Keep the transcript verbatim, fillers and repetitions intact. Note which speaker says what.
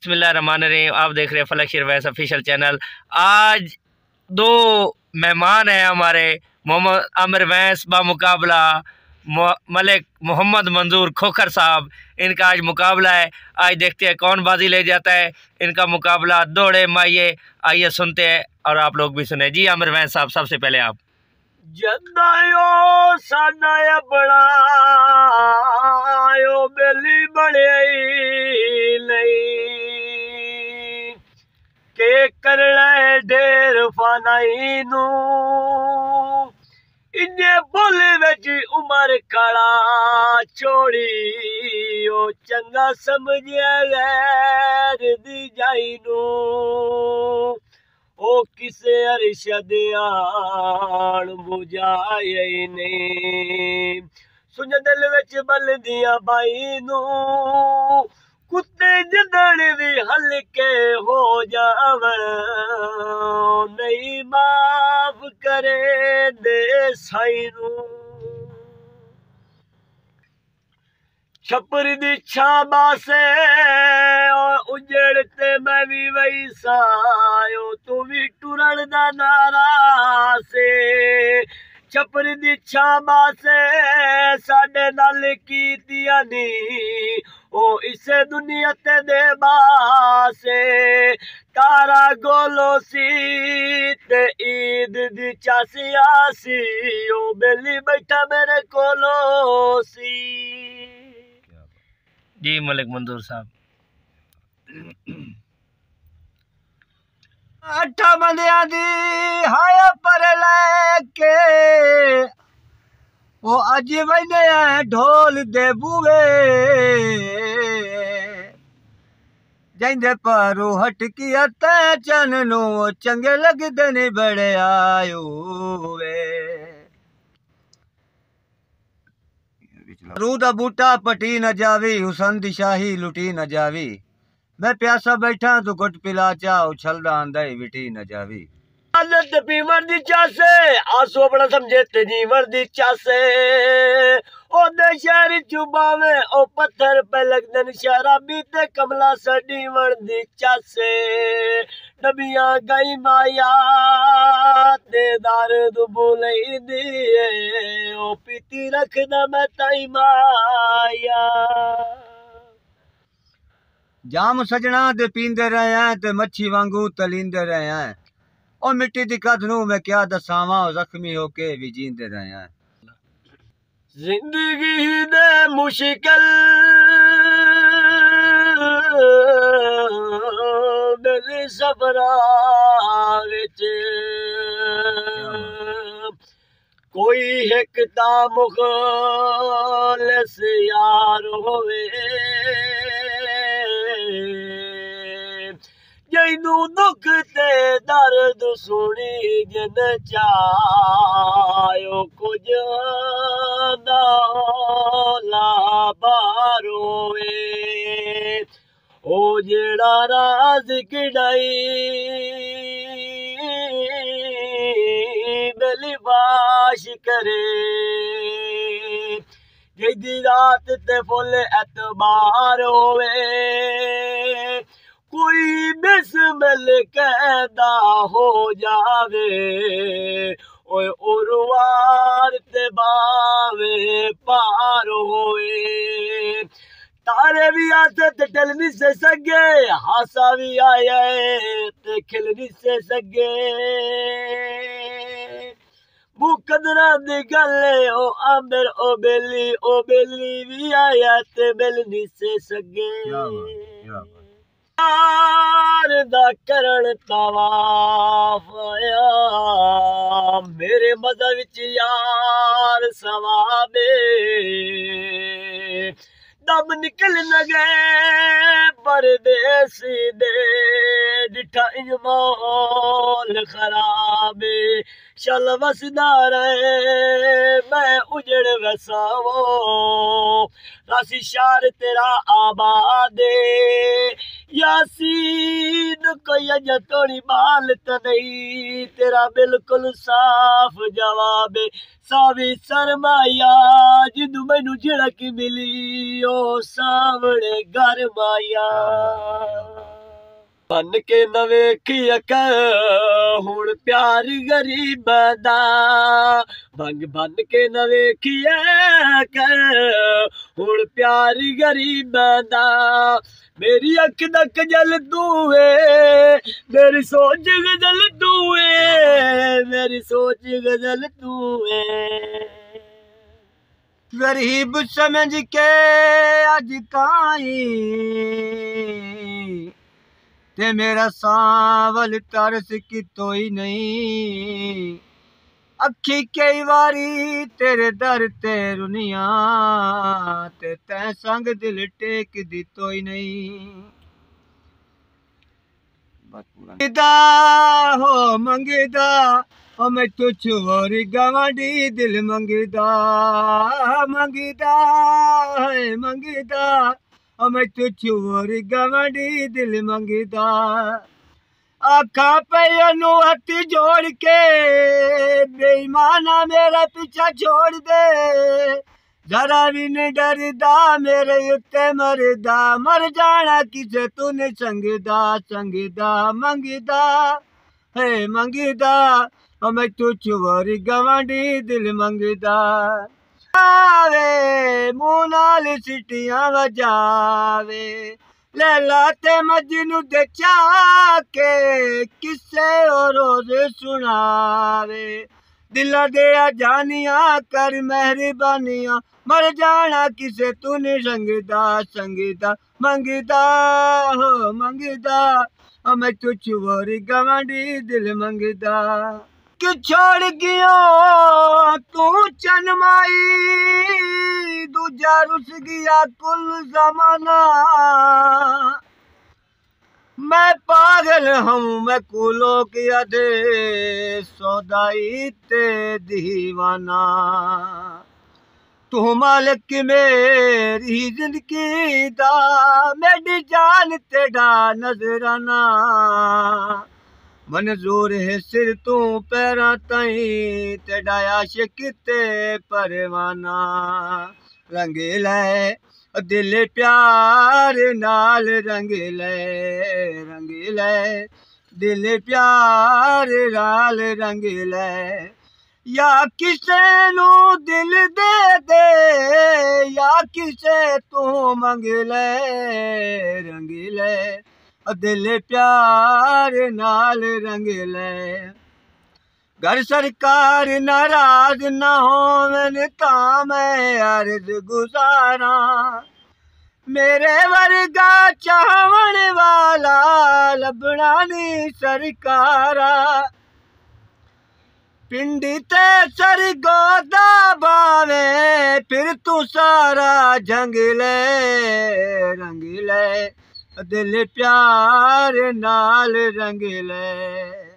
Speaker 1: बिस्मिल्लाहिर्रहमानिर्रहीम। आप देख रहे हैं फलक शिरवैस ऑफिशियल चैनल। आज दो मेहमान हैं हमारे, मोहम्मद आमिर वैस बामुकाबला मलिक मोहम्मद मंजूर खोखर साहब। इनका आज मुकाबला है। आज देखते हैं कौन बाजी ले जाता है। इनका मुकाबला दौड़े माइये, आइए सुनते हैं और आप लोग भी सुने। जी आमिर वैस साहब, सबसे पहले आप।
Speaker 2: जदायो साना बनायो बेली बड़े नहीं के करना ढेर फानाई नू इन्ने बोल विच उमर खड़ा छोड़ी ओ चंगा समझिया गैर दी जाई नू ओ किसे अरशद आन बुझाए नहीं सुन दिल विच बलदियां बाई नू कुत्ते जदड़ भी हल्के हो जावन नहीं माफ करे दे साई नू छपर दी छाबा से उजड़ते मैं भी वैसा तू भी टुरन दा नारा से छपर दी छाबा से साडे नाल कीतियां नी ओ इसे दुनिया ते दे बासे तारा गोलो सी ते ईद दी चासिया सी ओ बेली बैठा मेरे कोलो सी।
Speaker 1: जी मलिक मंजूर साहब।
Speaker 2: अठा बंदिया दी हाय पर लेके ओ अज वने ढोल दे बुए जैंदे परू हटकी ते चन नो चंगे लगदे ने बड़े आयो वे रू दा बूटा पटी न जावी हुसन दी शाही लुटी न जावी मैं प्यासा बैठा तू गुट पिला चा उछलदा आंदा विटी न जावी आदत पीवर दी चासे आंसू अपना समझे ते जीवर दी चासे ओ दे शहर चुबावे ओ पत्थर पे लगदन शराबी ते कमला सडी वर दी चासे नबिया गई माया ते दार दुबुलई दी ओ पीती रखदा मैं ताई माया जाम सजना ते पींदे रहे हैं ते मच्छी वांगू तलींदे रहे हैं और मिट्टी दी कदनू में क्या दसावा जख्मी होके भी जींदे रहे हैं। जिंदगी दे मुश्किल दिल सफरा विच कोई एक ता मुखलिस यार होवे जैनू दुख ते दर्द सुनी जन चायो कुछ बारोए ओ जेड़ा राज किड़ाई बलिबाश करे जैदी रात ते फुल एतबार होवे कोई बिस्मिल कहदा हो जावे ओए उरवार ते बावे पार होए तारे भी आते ते टल नहीं से सके हासा भी आया ते खिल नहीं से सके मुकदरा दी गल ओ आमिर ओ बेली ओ बेली भी आया ते मिल नहीं से सके दा करण तवाफ आया मेरे मज़हब विच यार सवाबे दम निकल न गए परदेसी दे डिठा इंज माहौल खराबे चल वसदा रहे मैं उजड़ वसावो रासी शार तेरा आबादे यासीन कोई अजा तोड़ी बाल तो नहीं तेरा बिल्कुल साफ जवाब सावी सरमाया जिदू मैनू झड़क मिली ओ सावणे घर माया। बन के न वेखिया कर हुण प्यार गरीबां दा बन बन के न वेखिया कर हुण प्यार गरीबां दा मेरी अख दा कजल तू है मेरी सोच गजल तू है मेरी सोच गजल तू है गरीब समझ के अज ताई ते मेरा सावल तरस कितो ही नहीं अखी कई बारी तेरे दर ते रुनिया ते तै संग दिल टेक दितो ही नहीं मंगदा हो मंगदा ओ मैं तुझ और गवांडी दिल मंगदा मंगदा है मंगदा ओ मैं तुझ और गवांडी दिल मंगदा आखा पे अनु हथ जोड़ के बेईमाना मेरा पीछा छोड़ दे जरा भी नहीं डरदा मेरे उत्ते मरदा मर जाना किसे तूने संगदा संगदा मंगदा है मंगदा मैं तुझ और गवांडी दिल मंगदा आवे मुँह नाल सिटियां वजावे लैला ते मजनू दे चाके किस्से और रोज सुनावे दिला दे जानिया कर मेहरबानिया मर जाना किसे तूने संगदा संगदा मंगदा हो मंगदा मैं तुझ और गवांडी दिल मंगदा कि छोड़ गया तू चनमाई दूजा रुस गया कुल जमाना मैं पागल हूँ मैं कुलो किया दे सौदाई ते दीवाना तू मालिक मेरी जिंदगी दा मेरी जान तेरा नजराना मंजूर है सिर तू पैरा ताई तेरा आशिक ते परवाना रंगीला दिल प्यार नाल रंगीला रंगीला दिल प्यार नाल रंगीला या किसे नू दिल दे दे या किसे तू मंग ले रंगीला दिल प्यार नाल रंग ले घर सरकार नाराज न होवन ता मैं अर्ज गुजारा मेरे वर्गा चाहवन वाला लभना नी सरकारा पिंडी ते सरगोदा बावे फिर तू सारा जंग ले रंग ले दिल प्यार नाल रंग ले।